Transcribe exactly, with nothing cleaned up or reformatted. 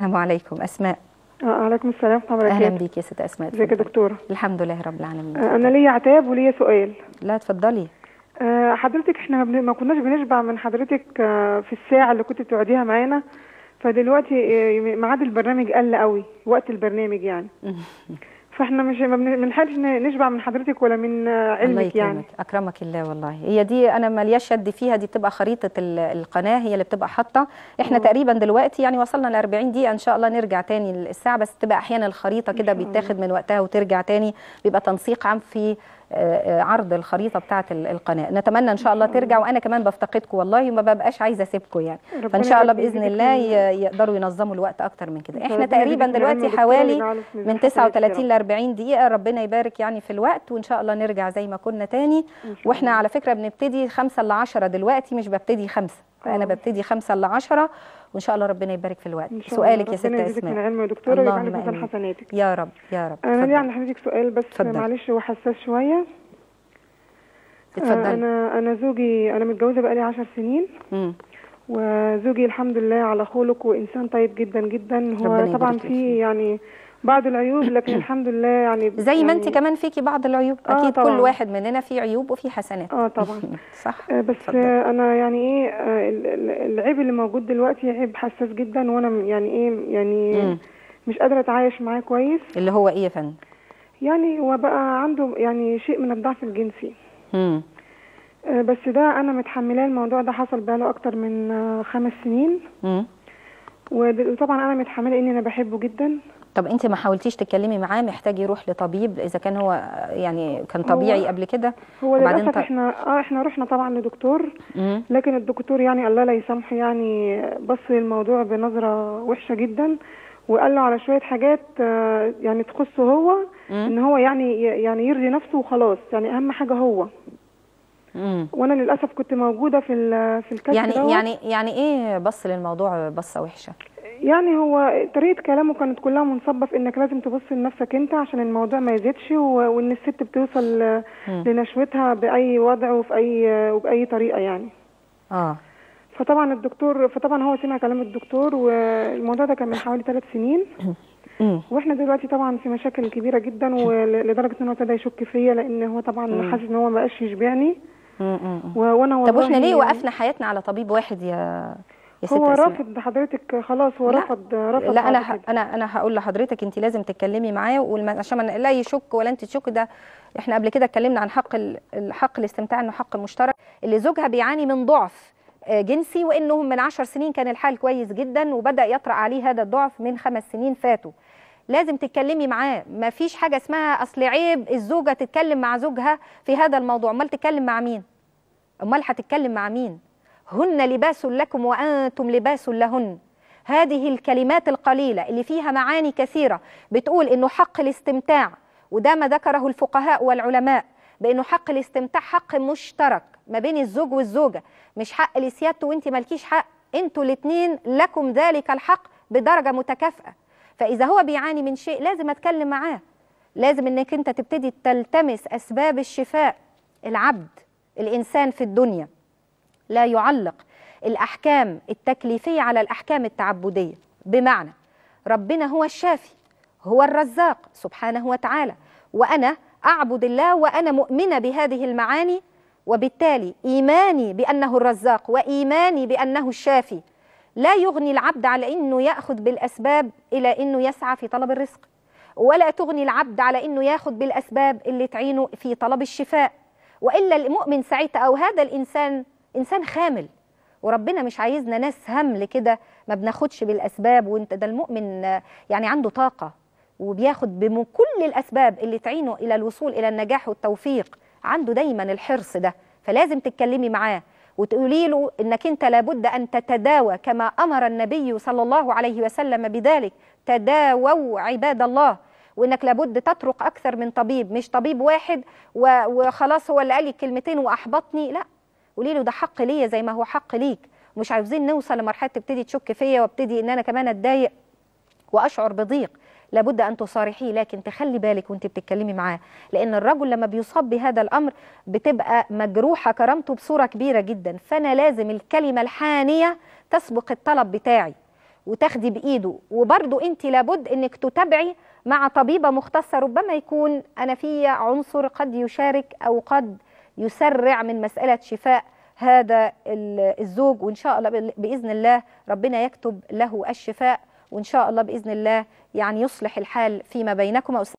السلام عليكم. اسماء. وعليكم السلام ورحمه الله وبركاته. اهلا بيكي يا ست اسماء. ازيك يا دكتوره؟ الحمد لله رب العالمين. انا ليا عتاب وليا سؤال. لا اتفضلي. أه حضرتك احنا ما كناش بنشبع من حضرتك في الساعه اللي كنت بتقعديها معانا، فدلوقتي ميعاد البرنامج قل قوي، وقت البرنامج يعني. فاحنا مش ما بنلحقش نشبع من حضرتك ولا من علمك. الله يكرمك. يعني اكرمك الله. والله هي دي انا ملياش يد فيها، دي بتبقى خريطه القناه هي اللي بتبقى حاطه. احنا أوه. تقريبا دلوقتي يعني وصلنا ل أربعين دقيقه، ان شاء الله نرجع تاني الساعه، بس تبقى احيانا الخريطه كده بيتاخد من وقتها وترجع تاني، بيبقى تنسيق عام في عرض الخريطه بتاعه القناه. نتمنى ان شاء الله ترجع، وانا كمان بفتقدكم والله وما ببقاش عايزه اسيبكم يعني. فان شاء الله باذن الله يقدروا ينظموا الوقت اكتر من كده. احنا تقريبا دلوقتي حوالي من تسعة وثلاثين ل أربعين دقيقه، ربنا يبارك يعني في الوقت، وان شاء الله نرجع زي ما كنا تاني. واحنا على فكره بنبتدي خمسة ل عشرة دلوقتي، مش ببتدي خمسة، فانا ببتدي خمسة ل عشرة، وان شاء الله ربنا يبارك في الوقت. سؤالك يا ست اسماء. ربنا يجزيك من العلم يا دكتوره ويجعل في ميزان حسناتك يا رب يا رب. انا ليا عند حضرتك سؤال بس فضل. معلش هو حساس شويه. اتفضلي. انا انا زوجي انا متجوزه بقالي عشر سنين. امم وزوجي الحمد لله على خلق وانسان طيب جدا جدا. هو طبعا في يعني بعض العيوب، لكن الحمد لله يعني زي يعني ما انت كمان فيكي بعض العيوب. اكيد آه كل واحد مننا فيه عيوب وفيه حسنات. اه طبعا. صح. آه بس آه انا يعني ايه آه العيب اللي موجود دلوقتي عيب حساس جدا، وانا يعني ايه يعني مم. مش قادره اتعايش معاه كويس. اللي هو ايه يا فندم؟ يعني هو بقى عنده يعني شيء من الضعف الجنسي. امم آه بس ده انا متحملاه، الموضوع ده حصل بقاله اكتر من آه خمس سنين. امم وطبعا انا متحمله اني انا بحبه جدا. طب انت ما حاولتيش تتكلمي معاه؟ محتاج يروح لطبيب اذا كان هو يعني كان طبيعي قبل كده؟ هو للاسف ط... احنا اه احنا رحنا طبعا لدكتور، مم. لكن الدكتور يعني الله لا يسامحه يعني بص للموضوع بنظره وحشه جدا، وقال له على شويه حاجات آه يعني تخصه هو. مم. ان هو يعني يعني يرضي نفسه وخلاص، يعني اهم حاجه هو. مم. وانا للاسف كنت موجوده في في الكاس يعني دوت. يعني يعني ايه بص للموضوع بصه وحشه؟ يعني هو طريقه كلامه كانت كلها منصبه في انك لازم تبص لنفسك انت عشان الموضوع ما يزيدش، وان الست بتوصل مم. لنشوتها باي وضع وفي اي وباي طريقه يعني. اه فطبعا الدكتور فطبعا هو سمع كلام الدكتور، والموضوع ده كان من حوالي ثلاث سنين. واحنا دلوقتي طبعا في مشاكل كبيره جدا، ولدرجه ان هو ابتدى يشك فيا، لان هو طبعا حاسس ان هو ما بقاش يشبعني. وانا والله طب واحنا ليه وقفنا حياتنا على طبيب واحد يا يا ست هو أسماء؟ رافض حضرتك خلاص، هو رفض رفض لا انا ح... انا انا هقول لحضرتك انت لازم تتكلمي معاه، والم... عشان ما لا يشك ولا انت تشك. ده احنا قبل كده اتكلمنا عن حق الحق الاستمتاع، انه حق مشترك. اللي زوجها بيعاني من ضعف جنسي، وانه من عشر سنين كان الحال كويس جدا، وبدا يطرأ عليه هذا الضعف من خمس سنين فاتوا. لازم تتكلمي معاه. ما فيش حاجه اسمها اصل عيب الزوجه تتكلم مع زوجها في هذا الموضوع. امال تتكلم مع مين؟ امال هتتكلم مع مين؟ هن لباس لكم وأنتم لباس لهن. هذه الكلمات القليلة اللي فيها معاني كثيرة بتقول إنه حق الاستمتاع، وده ما ذكره الفقهاء والعلماء، بإنه حق الاستمتاع حق مشترك ما بين الزوج والزوجة، مش حق لسيادته وانت مالكيش حق. انتوا الاثنين لكم ذلك الحق بدرجة متكافئة. فإذا هو بيعاني من شيء لازم أتكلم معاه، لازم إنك انت تبتدي تلتمس أسباب الشفاء. العبد الإنسان في الدنيا لا يعلق الأحكام التكليفية على الأحكام التعبدية، بمعنى ربنا هو الشافي، هو الرزاق سبحانه وتعالى، وأنا أعبد الله وأنا مؤمنة بهذه المعاني، وبالتالي إيماني بأنه الرزاق وإيماني بأنه الشافي لا يغني العبد على أنه يأخذ بالأسباب إلى أنه يسعى في طلب الرزق، ولا تغني العبد على أنه يأخذ بالأسباب اللي تعينه في طلب الشفاء، وإلا المؤمن ساعتها أو هذا الإنسان إنسان خامل. وربنا مش عايزنا ناس همل كده ما بناخدش بالأسباب. وانت ده المؤمن يعني عنده طاقة وبياخد بكل الأسباب اللي تعينه إلى الوصول إلى النجاح والتوفيق، عنده دايما الحرص ده. فلازم تتكلمي معاه وتقولي له إنك انت لابد أن تتداوى كما أمر النبي صلى الله عليه وسلم بذلك. تداووا عباد الله، وإنك لابد تترك أكثر من طبيب، مش طبيب واحد وخلاص هو اللي قال لي كلمتين وأحبطني. لا، قولي له ده حق ليا زي ما هو حق ليك، ومش عاوزين نوصل لمرحله تبتدي تشك فيا وابتدي ان انا كمان اتضايق واشعر بضيق. لابد ان تصارحيه، لكن تخلي بالك وانت بتتكلمي معاه، لان الرجل لما بيصاب بهذا الامر بتبقى مجروحه كرامته بصوره كبيره جدا. فانا لازم الكلمه الحانيه تسبق الطلب بتاعي، وتاخدي بايده، وبرضو انت لابد انك تتابعي مع طبيبه مختصه، ربما يكون انا في عنصر قد يشارك او قد يسرع من مساله شفاء هذا الزوج، وان شاء الله باذن الله ربنا يكتب له الشفاء، وان شاء الله باذن الله يعني يصلح الحال فيما بينكما.